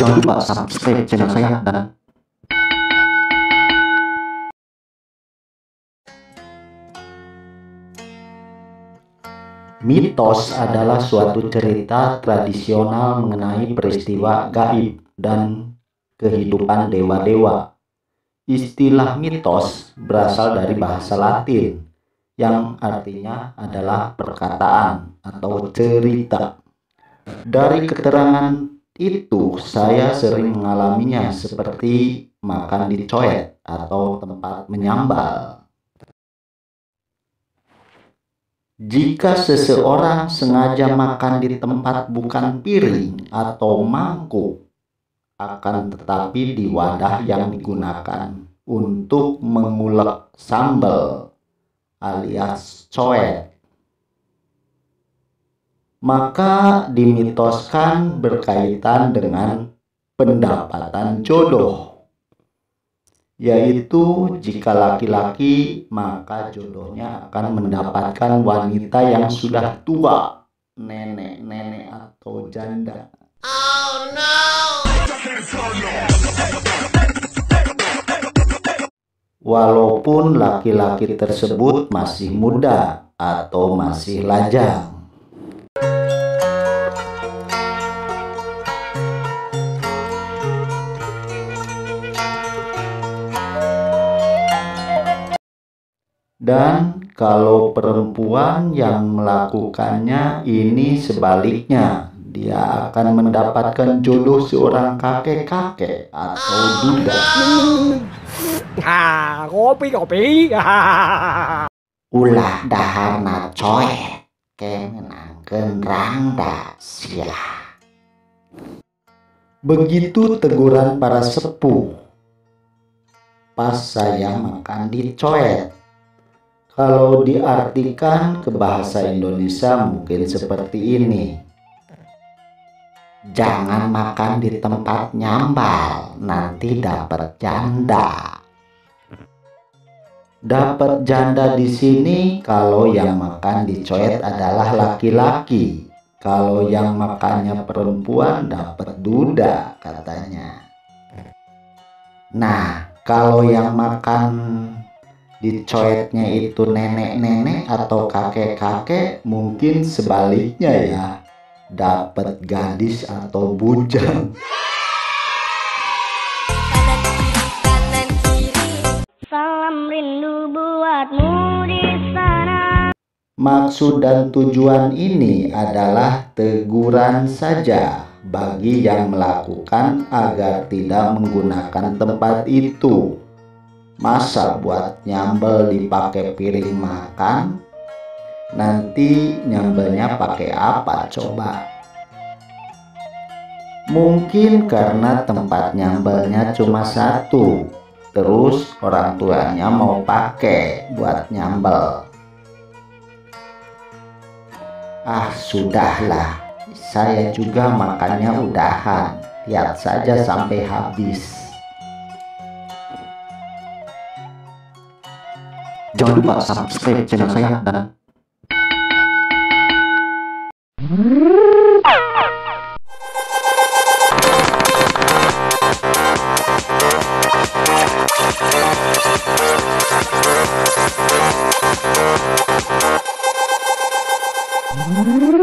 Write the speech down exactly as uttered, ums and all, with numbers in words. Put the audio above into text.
Jangan lupa subscribe channel saya dan mitos adalah suatu cerita tradisional mengenai peristiwa gaib dan kehidupan dewa-dewa. Istilah mitos berasal dari bahasa Latin yang artinya adalah perkataan atau cerita. Dari keterangan itu saya sering mengalaminya seperti makan di coet atau tempat menyambal. Jika seseorang sengaja makan di tempat bukan piring atau mangkuk, akan tetapi di wadah yang digunakan untuk mengulek sambal alias coet, maka dimitoskan berkaitan dengan pendapatan jodoh, yaitu jika laki-laki maka jodohnya akan mendapatkan wanita yang sudah tua, nenek-nenek atau janda. Oh no! Walaupun laki-laki tersebut masih muda atau masih lajang. Dan kalau perempuan yang melakukannya ini sebaliknya, dia akan mendapatkan jodoh seorang kakek-kakek atau duda. Ah, kopi kopi. Ulah dahana coet, kemenangkeun rangda sila. Begitu teguran para sepuh pas saya makan di coet. Kalau diartikan ke bahasa Indonesia mungkin seperti ini. Jangan makan di tempat nyambal, nanti dapat janda. Dapat janda di sini kalau yang makan di coet adalah laki-laki. Kalau yang makannya perempuan dapat duda katanya. Nah, kalau yang makan di coetnya itu nenek-nenek atau kakek-kakek, mungkin sebaliknya ya, dapat gadis atau bujang. Kanan kiri, salam rindu buatmu di sana. Maksud dan tujuan ini adalah teguran saja bagi yang melakukan agar tidak menggunakan tempat itu. Masa buat nyambel dipakai piring makan? Nanti nyambelnya pakai apa coba? Mungkin karena tempat nyambelnya cuma satu, terus orang tuanya mau pakai buat nyambel. Ah, sudahlah, saya juga makannya udahan, lihat saja sampai habis. Jangan lupa subscribe channel saya dan Thank you.